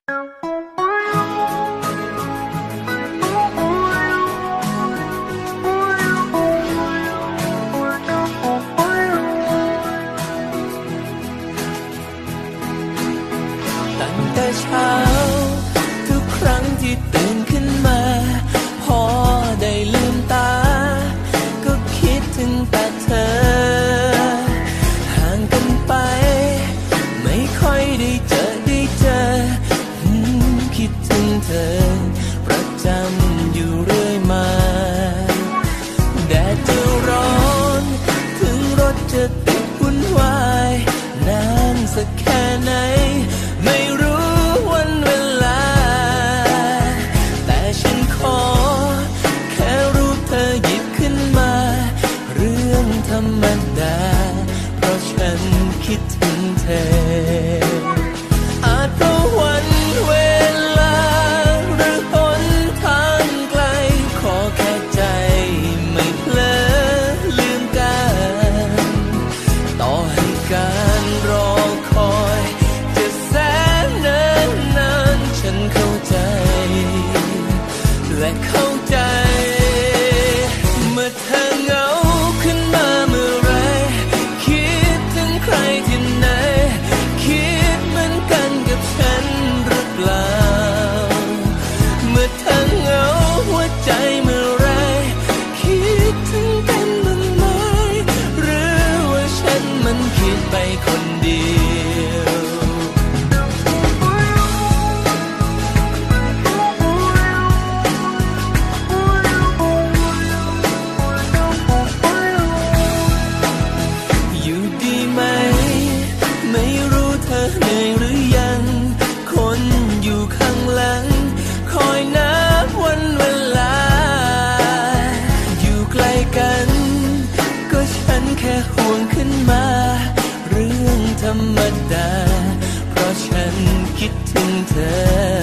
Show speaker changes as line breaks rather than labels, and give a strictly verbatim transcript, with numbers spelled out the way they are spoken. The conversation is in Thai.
ตั้งแต่เช้าทุกครั้งที่ตื่นขึ้นมาพอได้ลืมตาก็คิดถึงแต่เธอห่างกันไปไม่ค่อยได้เจอได้เจอคิดถึงเธอประจำอยู่เรื่อยมาแดดจะร้อนถึงรถจะติดวุ่นวายนานสักแค่ไหนไม่รู้วันเวลาแต่ฉันขอแค่รูปเธอหยิบขึ้นมาเรื่องธรรมดาเพราะฉันคิดถึงเธออาจเพราะวันเวลาหรือหนทางไกลขอแค่ใจไม่เพลอลืมกันต่อให้การรอคอยจะแสนเนิ่นนานฉันเข้าใจและเข้าใจเมื่อเธอเหงาขึ้นมาเมื่อไรคิดถึงใครที่ไหนคิดเหมือนกันกับฉันหรือเปล่าเมื่อเธอเหงาหัวใจเมื่อไรคิดถึงกันบ้างไหมหรือว่าฉันมันคิดไปคนเดียวอยู่ดีไหมไม่รู้เธอเหนื่อยหรือยังคนอยู่ข้างหลังคอยนับวันเวลาอยู่ใกล้กันก็ฉันแค่ห่วงขึ้นมาเรื่องธรรมดาเพราะฉันคิดถึงเธอ